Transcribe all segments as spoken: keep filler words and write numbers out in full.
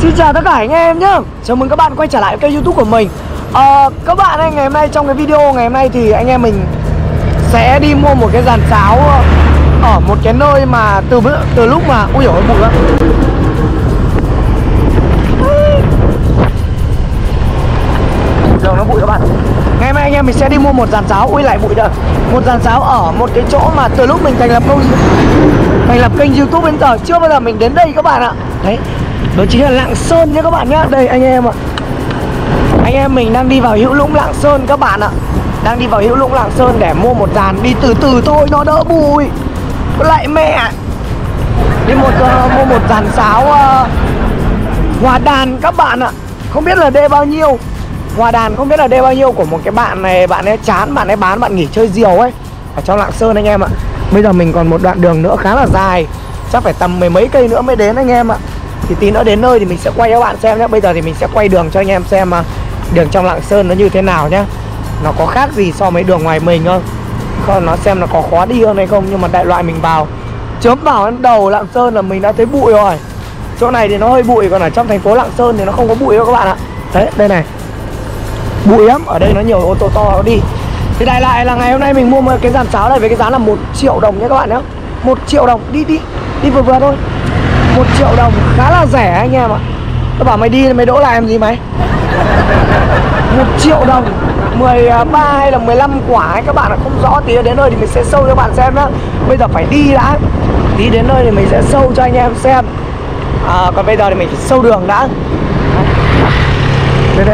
Xin chào tất cả anh em nhé. Chào mừng các bạn quay trở lại kênh YouTube của mình. à, Các bạn ơi, ngày hôm nay trong cái video ngày hôm nay thì anh em mình sẽ đi mua một cái dàn sáo ở một cái nơi mà từ từ lúc mà ui dồi ôi bụi lắm. Giờ nó bụi các bạn. Ngày hôm nay anh em mình sẽ đi mua một dàn sáo, ui lại bụi rồi. Một dàn sáo ở một cái chỗ mà từ lúc mình thành lập công thành lập kênh YouTube đến giờ chưa bao giờ mình đến đây các bạn ạ. Đấy, đó chính là Lạng Sơn nhé các bạn nhé. Đây anh em ạ, anh em mình đang đi vào Hữu Lũng Lạng Sơn các bạn ạ. Đang đi vào Hữu Lũng Lạng Sơn để mua một dàn, đi từ từ thôi nó đỡ bụi. Lại mẹ đi một uh, mua một dàn sáo uh, hòa đàn các bạn ạ. Không biết là đê bao nhiêu, hòa đàn không biết là đê bao nhiêu của một cái bạn này. Bạn ấy chán, bạn ấy bán, bạn nghỉ chơi diều ấy ở trong Lạng Sơn anh em ạ. Bây giờ mình còn một đoạn đường nữa khá là dài, chắc phải tầm mười mấy cây nữa mới đến anh em ạ. Thì tí nữa đến nơi thì mình sẽ quay cho các bạn xem nhé. Bây giờ thì mình sẽ quay đường cho anh em xem uh, đường trong Lạng Sơn nó như thế nào nhá. Nó có khác gì so với đường ngoài mình không, không nó xem nó có khó đi hơn hay không. Nhưng mà đại loại mình vào chớm vào đầu Lạng Sơn là mình đã thấy bụi rồi. Chỗ này thì nó hơi bụi, còn ở trong thành phố Lạng Sơn thì nó không có bụi đâu các bạn ạ. Đấy, đây này, bụi lắm, ở đây nó nhiều ô tô to nó đi. Thì đại lại là ngày hôm nay mình mua một cái dàn sáo này với cái giá là một triệu đồng nhé các bạn nhé. Một triệu đồng, đi đi, đi vừa vừa thôi. Một triệu đồng khá là rẻ anh em ạ. Tôi bảo mày đi mày đỗ lại làm gì mày. Một triệu đồng mười ba hay là mười lăm quả ấy các bạn ạ, không rõ. Tí đến nơi thì mình sẽ show cho các bạn xem nhá. Bây giờ phải đi đã, tí đến nơi thì mình sẽ show cho anh em xem. à, Còn bây giờ thì mình phải show đường đã. Đây đấy.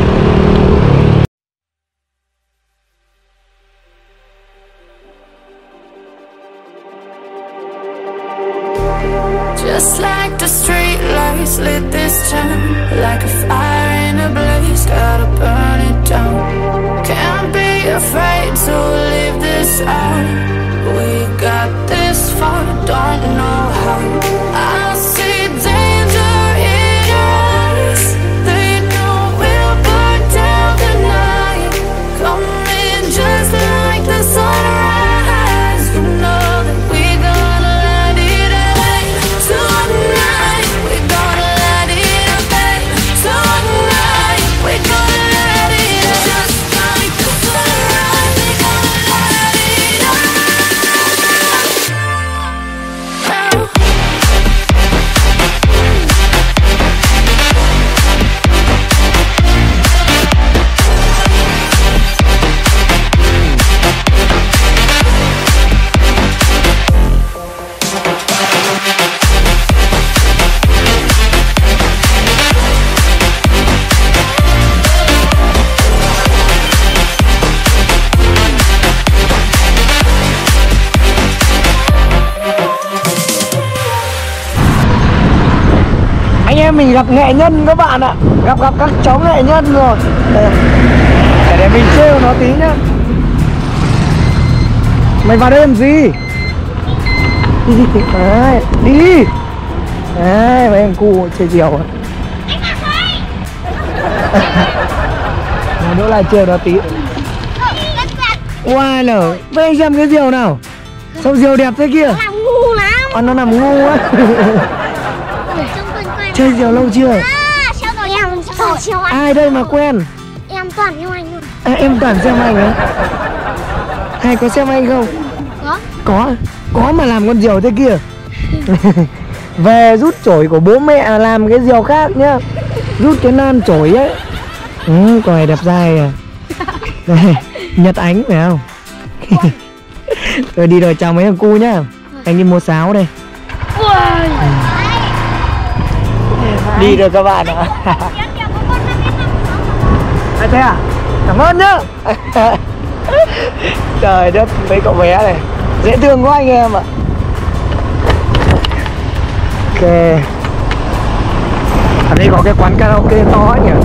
Just like the street lights lit this town, like a fire in a blaze, gotta burn it down. Can't be afraid to leave this out. We got this far, don't know how. I see danger in us. They know we'll burn down the night. Coming just like the sunrise. You know that we're gonna let it away. Tonight we're gonna let it away. Tonight we're gonna let it away. Just like the sunrise, we're gonna let it away. Anh em mình gặp nghệ nhân các bạn ạ, gặp gặp các cháu nghệ nhân rồi. Để, để mình trêu nó tí nhá. Mày vào đây làm gì? Đi đi đấy, đi. Đấy, mấy em cu chơi diều à. Nó đỡ lại trêu nó tí. Wow nở, với anh xem cái diều nào. Sao diều đẹp thế kia? Nó nằm ngu lắm. À, nó nằm ngu á. Chơi diều lâu chưa? À, sao rồi em toàn siêu anh. Ai đây mà quen? Em toàn siêu anh luôn. À, em toàn xem anh á? Ai có xem anh không? Có. Có, có mà làm con diều thế kia. Về rút chổi của bố mẹ làm cái diều khác nhá. Rút cái nan chổi ấy. Ừ, con này đẹp dai à. Đây, Nhật Ánh phải không? Rồi đi rồi, chào mấy thằng cu nhá. Anh đi mua sáo đây. Đi rồi các bạn ạ. À, thế à? Cảm ơn nhá. Trời đất, mấy cậu bé này dễ thương quá anh em ạ. Ok, ở đây có cái quán karaoke to ấy nhỉ.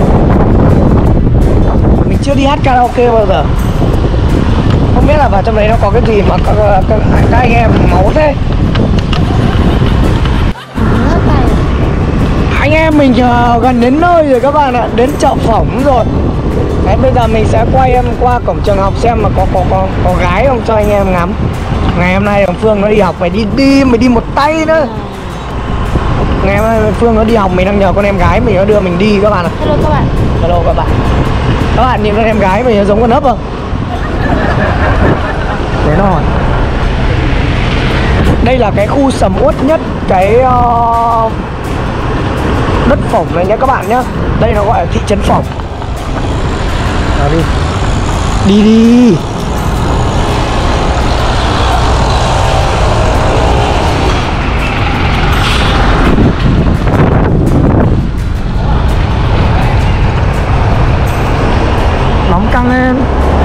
Mình chưa đi hát karaoke bao giờ. Không biết là vào trong đấy nó có cái gì mà các, các, các anh em máu thế. Anh em mình uh, gần đến nơi rồi các bạn ạ, đến chợ Phổng rồi. Đấy, bây giờ mình sẽ quay em qua cổng trường học xem mà có có có có gái không cho anh em ngắm. Ngày hôm nay thằng Phương nó đi học phải đi đi mà đi một tay nữa. Ngày mai Phương nó đi học, mình đang nhờ con em gái mình nó đưa mình đi các bạn ạ. Hello các bạn. Hello các bạn. Các bạn nhìn con em gái mình nó giống con ấp không? Thế rồi. Đây là cái khu sầm uất nhất cái uh, đất Phổng này nhé các bạn nhé. Đây nó gọi là thị trấn Phổng. Nào đi. Đi đi. Nóng căng lên.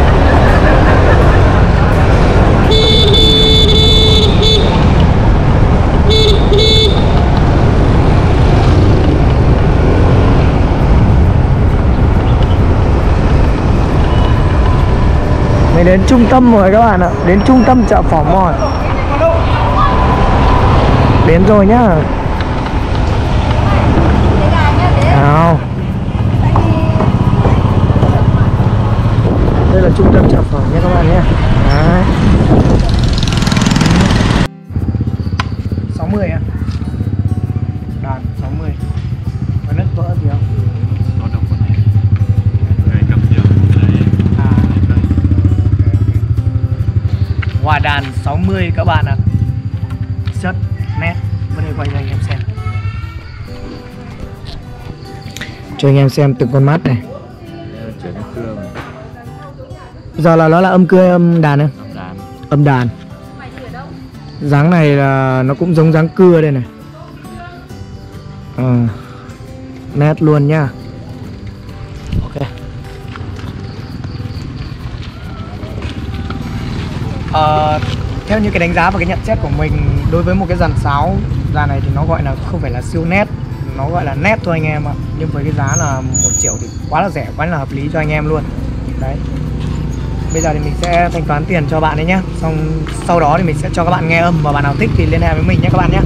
Mình đến trung tâm rồi các bạn ạ. Đến trung tâm chợ Phổng rồi. Đến rồi nhá. Nào. Đây là trung tâm chợ Phổng nha các bạn nhé. Đấy. sáu mươi à? Đàn sáu mươi. Có nứt vỡ gì không? Có đâu có này. Người cầm nhiều đây. À. Hòa đàn sáu mươi các bạn ạ. Rất nét. Bên đây quay cho anh em xem. Cho anh em xem từng con mắt này. Chuyển đến cưa mà. Giờ là nó là âm cưa hay âm đàn không? Âm đàn. Âm đàn. Dáng này là nó cũng giống dáng cưa đây này. Ờ. Nét luôn nhá. Ok. Ờ, theo như cái đánh giá và cái nhận xét của mình đối với một cái dàn sáo dàn này thì nó gọi là không phải là siêu nét, nó gọi là nét thôi anh em ạ. Nhưng với cái giá là một triệu thì quá là rẻ, quá là hợp lý cho anh em luôn. Đấy. Bây giờ thì mình sẽ thanh toán tiền cho bạn đấy nhá. Xong sau đó thì mình sẽ cho các bạn nghe âm, và bạn nào thích thì liên hệ với mình nhé các bạn nhé.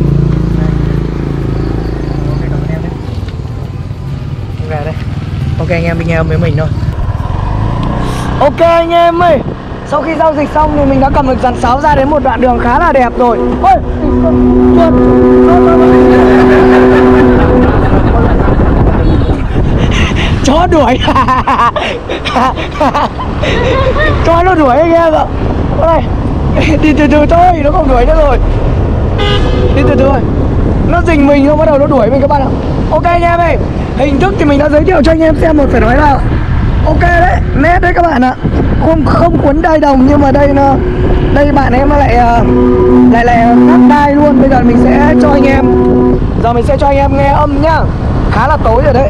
Ok, cảm ơn em nhé. Về đây. Ok anh em đi nghe âm với mình thôi. Ok anh em ơi, sau khi giao dịch xong thì mình đã cầm được dàn sáo ra đến một đoạn đường khá là đẹp rồi. Ôi, chuột. Chó đuổi. Chó nó đuổi anh em ạ. Đây, đi từ từ thôi, nó không đuổi nữa rồi. Đi từ từ thôi. Nó rình mình không bắt đầu nó đuổi mình các bạn ạ. Ok anh em ơi, hình thức thì mình đã giới thiệu cho anh em xem một, phải nói là ok đấy, nét đấy các bạn ạ. Không không cuốn đai đồng, nhưng mà đây nó đây bạn em nó lại lại lại cắt đai luôn. Bây giờ mình sẽ cho anh em giờ mình sẽ cho anh em nghe âm nhá. Khá là tối rồi đấy.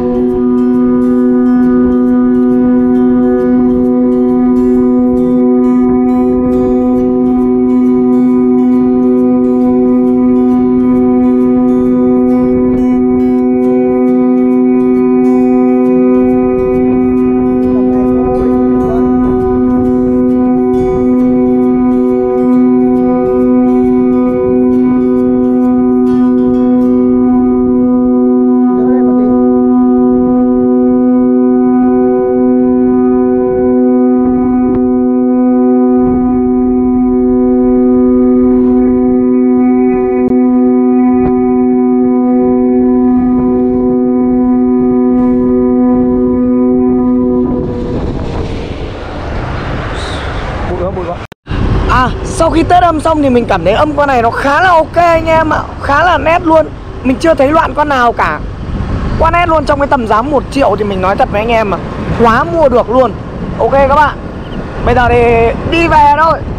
À, sau khi test âm xong thì mình cảm thấy âm con này nó khá là ok anh em ạ. Khá là nét luôn. Mình chưa thấy loạn con nào cả. Quá nét luôn. Trong cái tầm giá một triệu thì mình nói thật với anh em mà, quá mua được luôn. Ok các bạn, bây giờ thì đi về thôi.